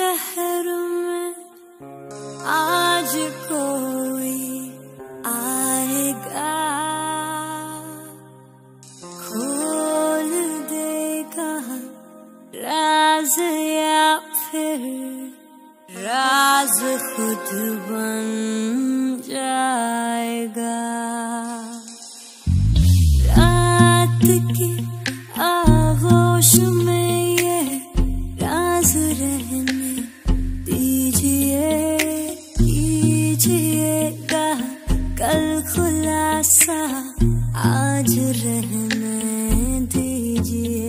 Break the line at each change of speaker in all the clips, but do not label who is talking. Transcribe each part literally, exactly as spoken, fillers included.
शहर में आज कोई आएगा, खोल देगा राज या फिर राज खुद बन जाएगा। रात की आगोश में ये राज रहने दीजिए, कीजिएगा कल खुलासा आज रहने दीजिए।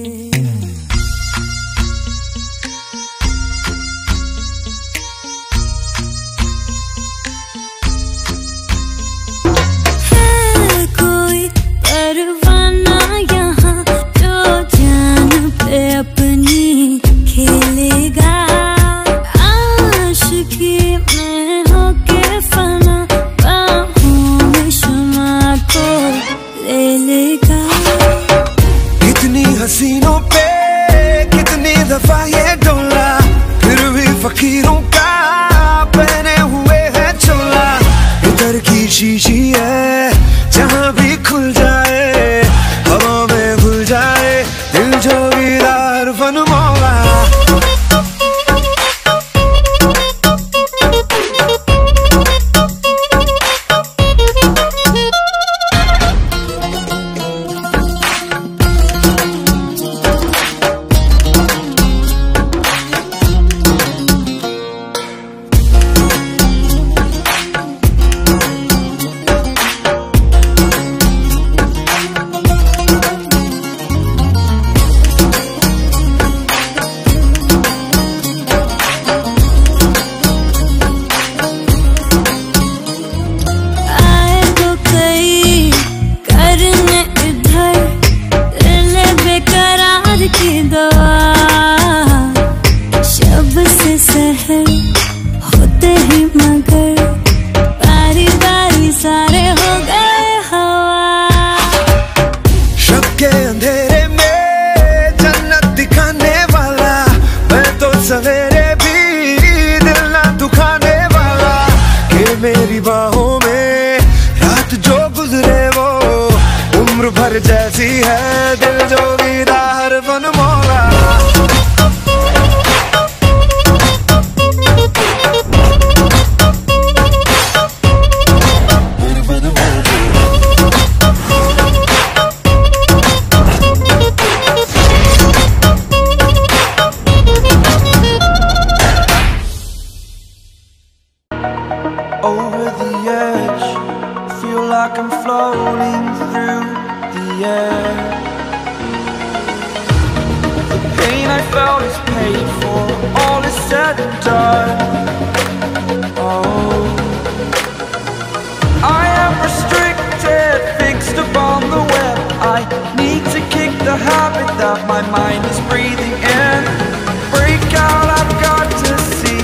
अपनी खेलेगा आशिकी में होके फना, बाहों में शमा को ले लेगा।
कितनी हसीनों पे कितनी दफा ये डोला, फिर भी फकीरों का पहने हुए है चोला। इधर की शीशी है जहाँ भी खुल जाए, हवा में घुल जाए दिल जो Harfun Mola.
होते ही मगर बारी बारी सारे हो गए हवा।
शब के अंधेरे में जन्नत दिखाने वाला, मैं तो सवेरे भी दिल ना दुखाने वाला। कि मेरी बाहों में रात जो गुजरे वो उम्र भर जैसी है, दिल जो वीरा Harfun Mola.
Over the edge, feel like I'm floating through the air. The pain I felt is paid for, all is said and done. Oh, I am restricted, fixed upon the web. I need to kick the habit that my mind is breathing in. Break out, I've got to see.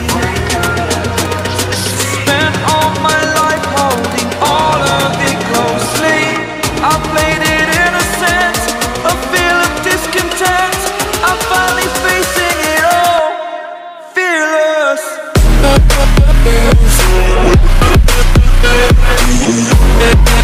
All my life holding all of it closely, I played it innocent, a feel of discontent. I'm finally facing it all, fearless.
We'll be right back.